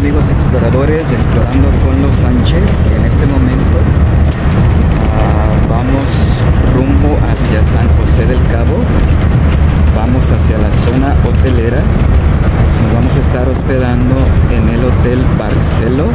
amigos exploradores de Explorando con los Sánchez. En este momento vamos rumbo hacia San José del Cabo. Vamos hacia la zona hotelera. Nos vamos a estar hospedando en el Hotel Barceló.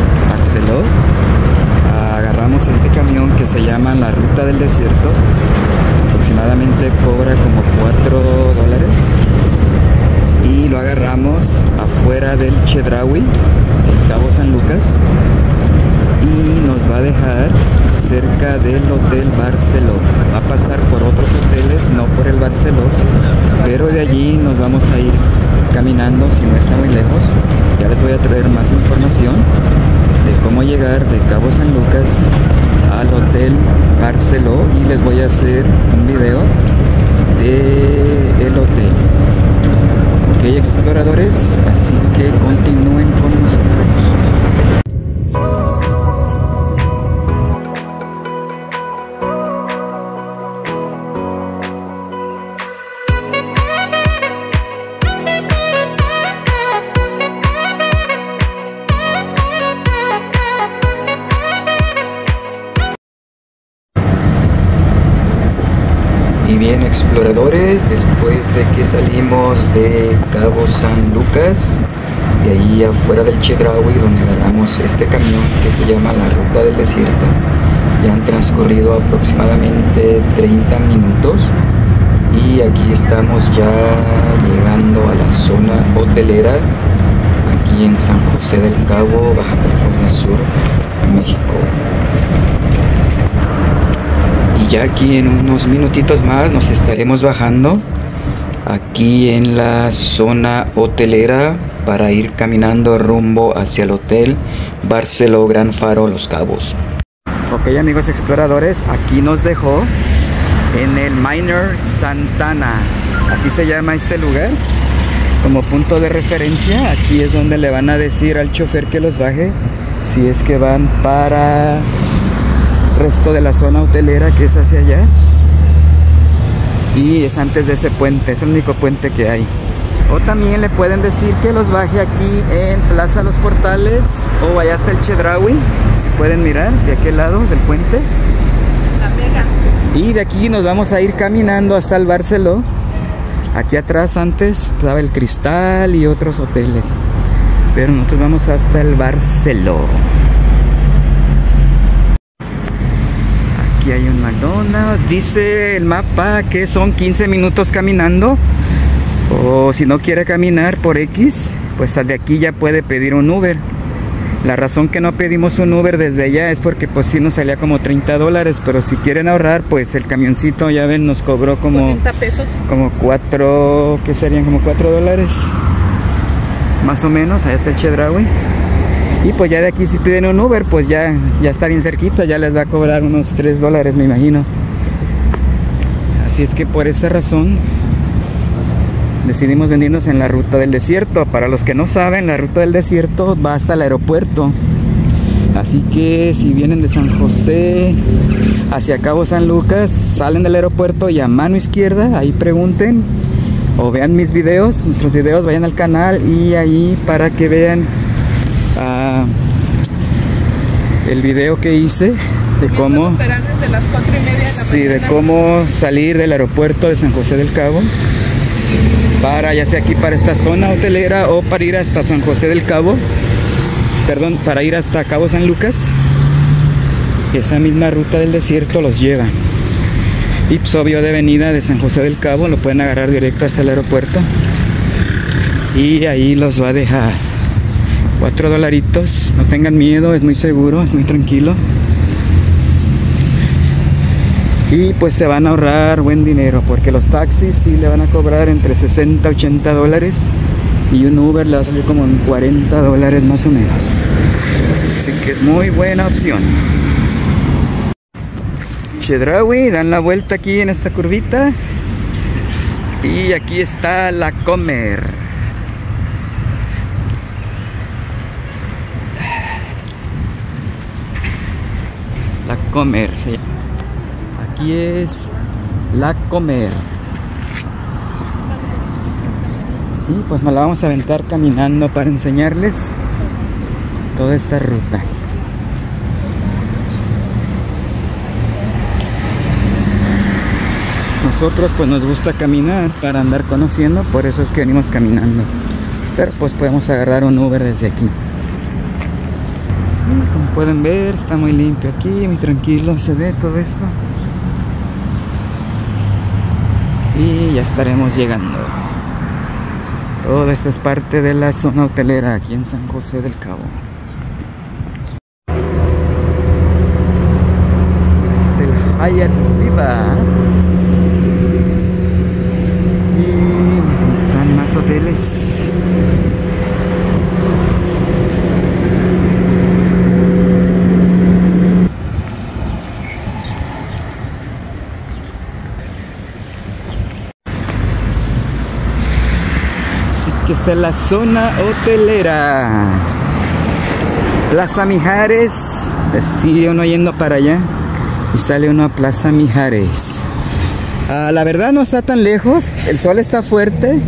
Agarramos este camión que se llama la Ruta del Desierto. Aproximadamente cobra como $4 y lo agarramos afuera del Chedraui, en Cabo San Lucas, y nos va a dejar cerca del Hotel Barceló. Va a pasar por otros hoteles, no por el Barceló, pero de allí nos vamos a ir caminando si no está muy lejos. Ya les voy a traer más información de cómo llegar de Cabo San Lucas al Hotel Barceló y les voy a hacer un video de el hotel. Ok, exploradores, así que continúen con nosotros. Y bien, exploradores, después de que salimos de Cabo San Lucas, de ahí afuera del Chedraui, donde agarramos este camión que se llama la Ruta del Desierto, ya han transcurrido aproximadamente 30 minutos y aquí estamos ya llegando a la zona hotelera, aquí en San José del Cabo, Baja California Sur, México. Ya aquí en unos minutitos más nos estaremos bajando aquí en la zona hotelera para ir caminando rumbo hacia el Hotel Barceló Gran Faro Los Cabos. Ok, amigos exploradores, aquí nos dejó en el Minor Santana, así se llama este lugar, como punto de referencia. Aquí es donde le van a decir al chofer que los baje si es que van para resto de la zona hotelera, que es hacia allá, y es antes de ese puente, es el único puente que hay. O también le pueden decir que los baje aquí en Plaza Los Portales o vaya hasta el Chedraui, si pueden mirar de aquel lado del puente. La Vega. Y de aquí nos vamos a ir caminando hasta el Barceló. Aquí atrás antes estaba el Cristal y otros hoteles, pero nosotros vamos hasta el Barceló. Aquí hay un McDonald's, dice el mapa que son 15 minutos caminando, o si no quiere caminar por X, pues de aquí ya puede pedir un Uber. La razón que no pedimos un Uber desde allá es porque pues sí nos salía como $30, pero si quieren ahorrar, pues el camioncito, ya ven, nos cobró como 40 pesos, como 4, ¿qué serían? Como $4 más o menos. Ahí está el Chedraui. Y pues ya de aquí si piden un Uber, pues ya está bien cerquita, ya les va a cobrar unos $3, me imagino. Así es que por esa razón decidimos venirnos en la Ruta del Desierto. Para los que no saben, la Ruta del Desierto va hasta el aeropuerto. Así que si vienen de San José hacia Cabo San Lucas, salen del aeropuerto y a mano izquierda, ahí pregunten o vean mis videos, nuestros videos, vayan al canal y ahí para que vean el video que hice de cómo desde las 4:30 de la mañana. De cómo salir del aeropuerto de San José del Cabo para ya sea aquí para esta zona hotelera o para ir hasta San José del Cabo, perdón, para ir hasta Cabo San Lucas. Esa misma Ruta del Desierto los lleva. Y pues obvio de venida de San José del Cabo lo pueden agarrar directo hasta el aeropuerto y ahí los va a dejar. $4, no tengan miedo, es muy seguro, es muy tranquilo. Y pues se van a ahorrar buen dinero, porque los taxis sí le van a cobrar entre $60 a $80 y un Uber le va a salir como en $40 más o menos. Así que es muy buena opción. Chedraui, dan la vuelta aquí en esta curvita y aquí está La Comer. La Comer, sí. Aquí es La Comer. Y pues nos la vamos a aventar caminando para enseñarles toda esta ruta. Nosotros pues nos gusta caminar para andar conociendo, por eso es que venimos caminando. Pero pues podemos agarrar un Uber desde aquí. Y como pueden ver, está muy limpio aquí, muy tranquilo, se ve todo esto. Y ya estaremos llegando. Todo esto es parte de la zona hotelera aquí en San José del Cabo. Este es el Hyatt Ziva. Y están más hoteles. Aquí está la zona hotelera. Plaza Mijares. Sigue uno yendo para allá y sale uno a Plaza Mijares. La verdad no está tan lejos. El sol está fuerte.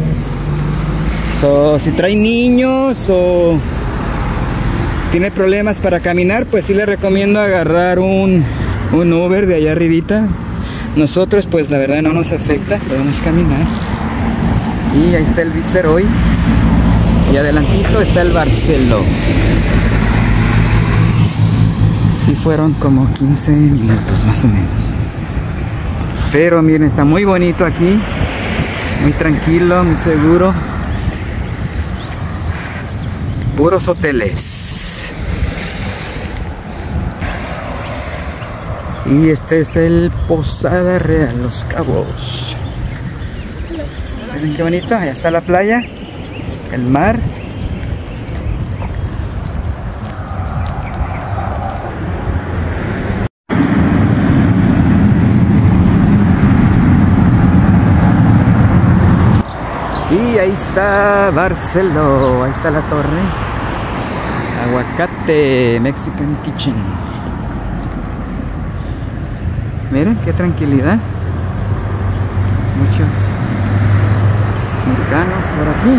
Si trae niños o tiene problemas para caminar, pues sí le recomiendo agarrar un Uber de allá arribita. Nosotros pues la verdad no nos afecta, podemos caminar. Y ahí está el Viceroy. Y adelantito está el Barceló. Sí fueron como 15 minutos más o menos. Pero miren, está muy bonito aquí. Muy tranquilo, muy seguro. Puros hoteles. Y este es el Posada Real Los Cabos. Miren qué bonito, allá está la playa, el mar. Y ahí está Barceló, ahí está la torre. Aguacate, Mexican Kitchen. Miren qué tranquilidad. Muchos americanos por aquí.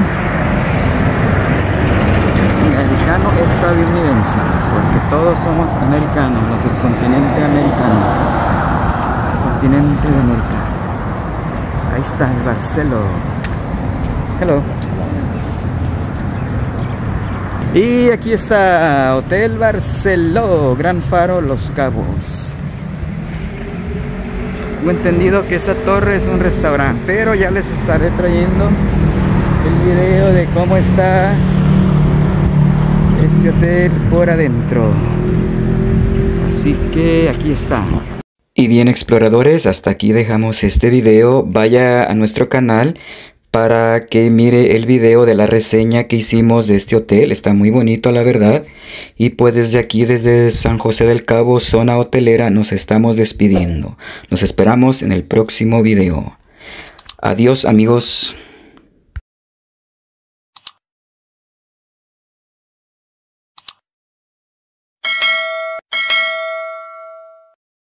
Americano estadounidense, porque todos somos americanos, los del continente americano. Continente de América. Ahí está el Barceló. Hello. Y aquí está Hotel Barceló, Gran Faro, Los Cabos. Tengo entendido que esa torre es un restaurante, pero ya les estaré trayendo el video de cómo está este hotel por adentro. Así que aquí está. Y bien, exploradores, hasta aquí dejamos este video. Vaya a nuestro canal para que mire el video de la reseña que hicimos de este hotel. Está muy bonito, la verdad. Y pues desde aquí, desde San José del Cabo, zona hotelera, nos estamos despidiendo. Nos esperamos en el próximo video. Adiós, amigos.